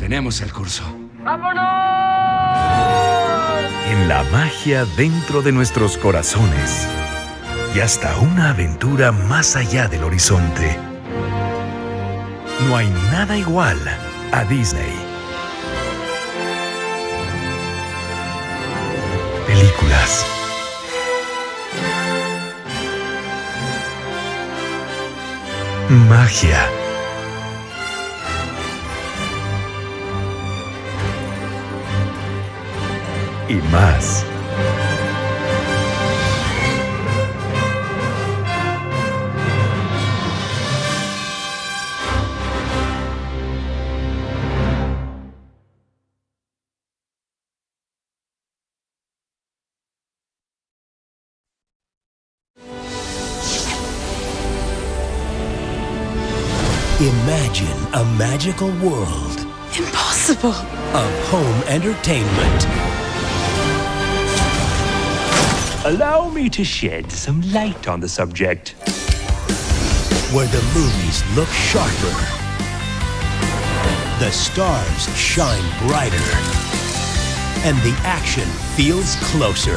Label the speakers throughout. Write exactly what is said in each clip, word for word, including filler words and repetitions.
Speaker 1: Tenemos el curso.
Speaker 2: ¡Vámonos!
Speaker 3: En la magia dentro de nuestros corazones y hasta una aventura más allá del horizonte. No hay nada igual a Disney. Películas. Magia. Y más.
Speaker 4: Imagine a magical world.
Speaker 5: Impossible.
Speaker 4: Of home entertainment.
Speaker 6: Allow me to shed some light on the subject.
Speaker 4: Where the movies look sharper. The stars shine brighter. And the action feels closer.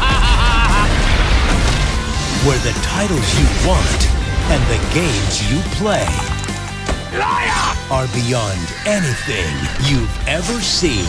Speaker 4: Where the titles you want and the games you play
Speaker 6: Liar!
Speaker 4: are beyond anything you've ever seen.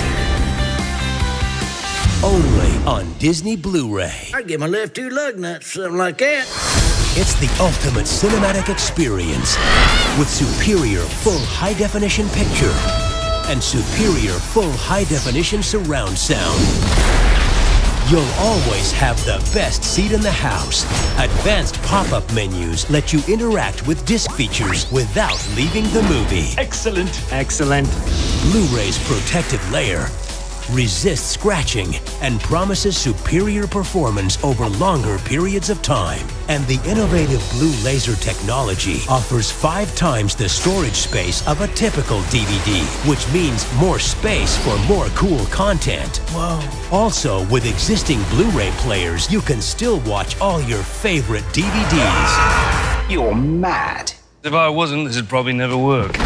Speaker 4: Only on Disney Blu-ray.
Speaker 7: I'd give my left two lug nuts, something like that.
Speaker 4: It's the ultimate cinematic experience with superior full high-definition picture and superior full high-definition surround sound. You'll always have the best seat in the house. Advanced pop-up menus let you interact with disc features without leaving the movie.
Speaker 6: Excellent. Excellent.
Speaker 4: Blu-ray's protective layer resists scratching and promises superior performance over longer periods of time. And the innovative blue laser technology offers five times the storage space of a typical D V D, which means more space for more cool content.
Speaker 7: Whoa.
Speaker 4: Also, with existing Blu-ray players, you can still watch all your favorite D V Ds.
Speaker 1: You're mad.
Speaker 8: If I wasn't, this would probably never work.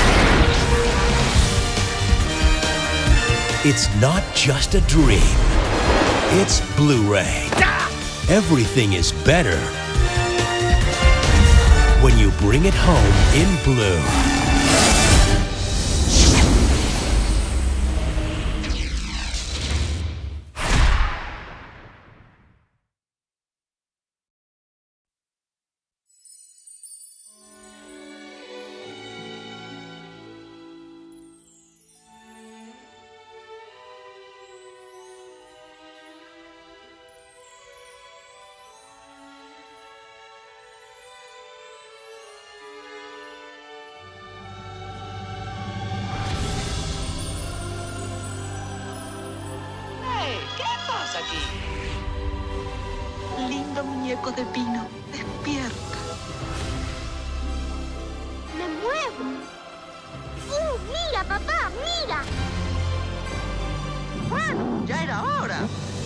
Speaker 4: It's not just a dream. It's Blu-ray. Everything is better when you bring it home in blue.
Speaker 5: Aquí. Lindo muñeco de pino, despierta.
Speaker 9: Me muevo. ¡Uh, mira, papá, mira!
Speaker 5: Bueno, ya era hora.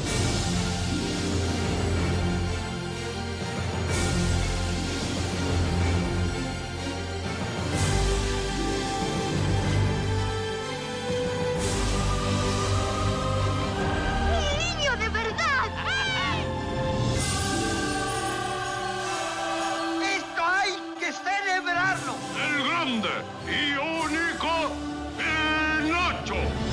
Speaker 10: Y único Pinocho.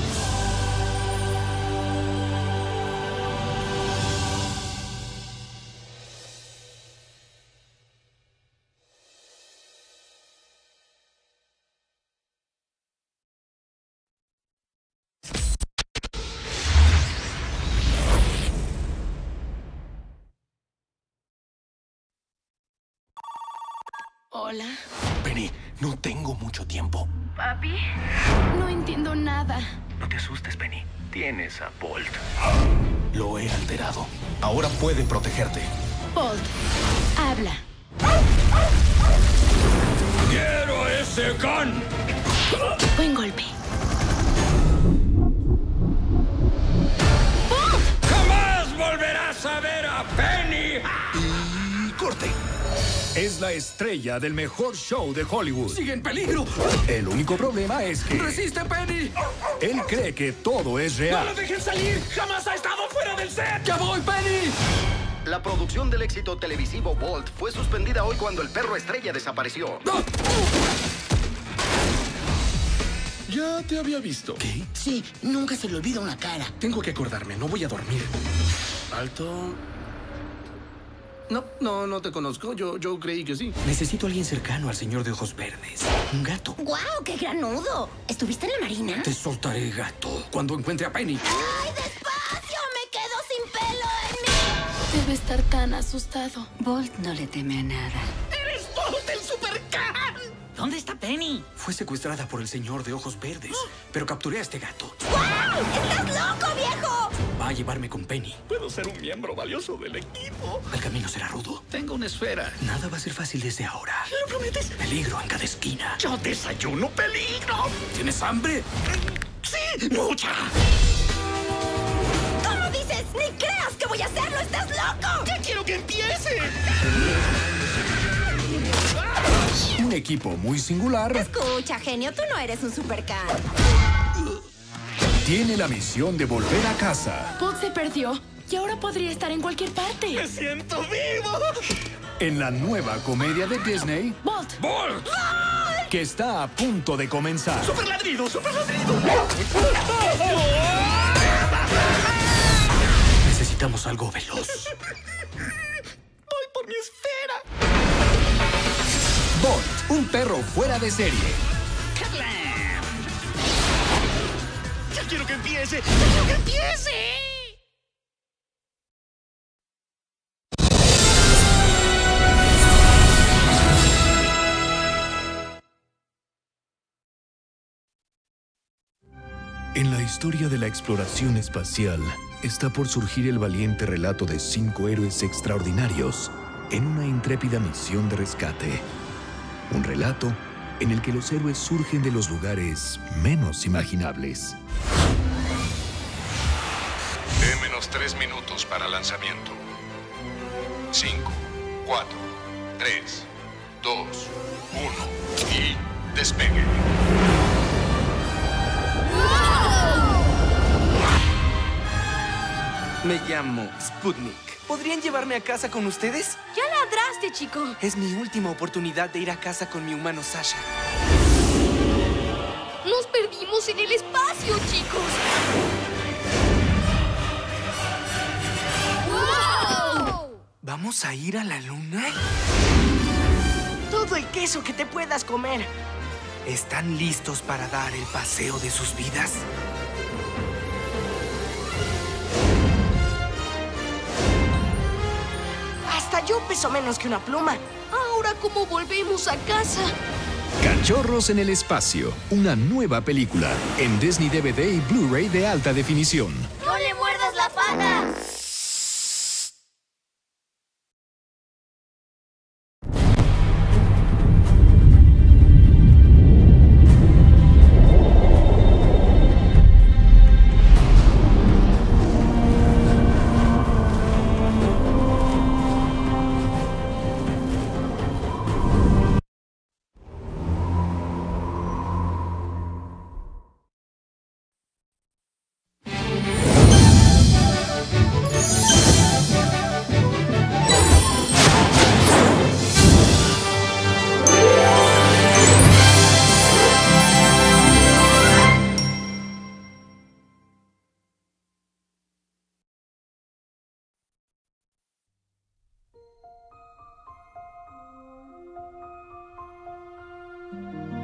Speaker 5: Hola.
Speaker 4: Penny, no tengo mucho tiempo.
Speaker 5: ¿Papi? No entiendo nada.
Speaker 4: No te asustes, Penny. Tienes a Bolt. Lo he alterado. Ahora puede protegerte.
Speaker 5: Bolt, habla.
Speaker 10: ¡Quiero ese gun!
Speaker 5: Buen golpe.
Speaker 10: ¡Jamás volverás a ver a Penny!
Speaker 4: Y corte.
Speaker 3: es la estrella del mejor show de Hollywood.
Speaker 1: ¡Sigue en peligro!
Speaker 3: El único problema es que
Speaker 1: ¡Resiste, Penny!
Speaker 3: él cree que todo es
Speaker 1: ¡No
Speaker 3: real.
Speaker 1: lo dejen salir! ¡Jamás ha estado fuera del set! ¡Ya voy, Penny!
Speaker 2: La producción del éxito televisivo Bolt fue suspendida hoy cuando el perro estrella desapareció.
Speaker 1: Ya te había visto.
Speaker 7: ¿Qué? Sí, nunca se le olvida una cara.
Speaker 1: Tengo que acordarme, no voy a dormir. Alto. No, no, no te conozco. Yo, yo creí que sí. Necesito a alguien cercano al señor de ojos verdes. Un gato.
Speaker 9: ¡Guau, qué granudo! ¿Estuviste en la marina?
Speaker 1: Te soltaré, gato, cuando encuentre a Penny.
Speaker 9: ¡Ay, despacio! ¡Me quedo sin pelo en mí!
Speaker 5: Debe estar tan asustado.
Speaker 11: Bolt no le teme a nada.
Speaker 7: ¡Eres Bolt, el Supercan! ¿Dónde está Penny?
Speaker 1: Fue secuestrada por el señor de ojos verdes, pero capturé a este gato.
Speaker 9: ¡Guau! ¡Estás loco, viejo!
Speaker 1: Va a llevarme con Penny.
Speaker 10: Puedo ser un miembro valioso del equipo.
Speaker 1: El camino será rudo.
Speaker 7: Tengo una esfera.
Speaker 1: Nada va a ser fácil desde ahora.
Speaker 7: ¿Lo prometes?
Speaker 1: Peligro en cada esquina.
Speaker 10: Yo desayuno peligro.
Speaker 1: ¿Tienes hambre?
Speaker 7: ¡Sí! ¡Mucha!
Speaker 9: ¿Cómo dices? ¡Ni creas que voy a hacerlo! ¡Estás loco!
Speaker 7: ¡Ya quiero que empiece!
Speaker 3: Un equipo muy singular
Speaker 9: Escucha, genio, tú no eres un supercan.
Speaker 3: tiene la misión de volver a casa
Speaker 5: Bolt se perdió y ahora podría estar en cualquier parte.
Speaker 7: ¡Me siento vivo!
Speaker 3: en la nueva comedia de Disney
Speaker 5: Bolt.
Speaker 10: ¡Bolt!
Speaker 3: que está a punto de comenzar.
Speaker 7: ¡Super ladrido, super ladrido!
Speaker 1: Necesitamos algo veloz.
Speaker 7: ¡Voy por mi esfera!
Speaker 3: Bolt, un perro fuera de serie.
Speaker 7: ¡Ya quiero que empiece! ¡Ya quiero que empiece!
Speaker 3: En la historia de la exploración espacial está por surgir el valiente relato de cinco héroes extraordinarios en una intrépida misión de rescate. Un relato en el que los héroes surgen de los lugares menos imaginables.
Speaker 12: De menos tres minutos para lanzamiento. Cinco, cuatro, tres, dos, uno y despegue.
Speaker 13: Me llamo Sputnik. ¿Podrían llevarme a casa con ustedes?
Speaker 5: Ya ladraste, chico.
Speaker 13: Es mi última oportunidad de ir a casa con mi humano Sasha.
Speaker 5: Nos perdimos en el espacio, chicos.
Speaker 13: ¡Wow! ¿Vamos a ir a la luna? Todo el queso que te puedas comer. ¿Están listos para dar el paseo de sus vidas? Hasta yo peso menos que una pluma.
Speaker 5: Ahora, ¿cómo volvemos a casa?
Speaker 3: Cachorros en el espacio, una nueva película en Disney D V D y Blu-ray de alta definición.
Speaker 9: ¡No le muerdas la pata! Thank you.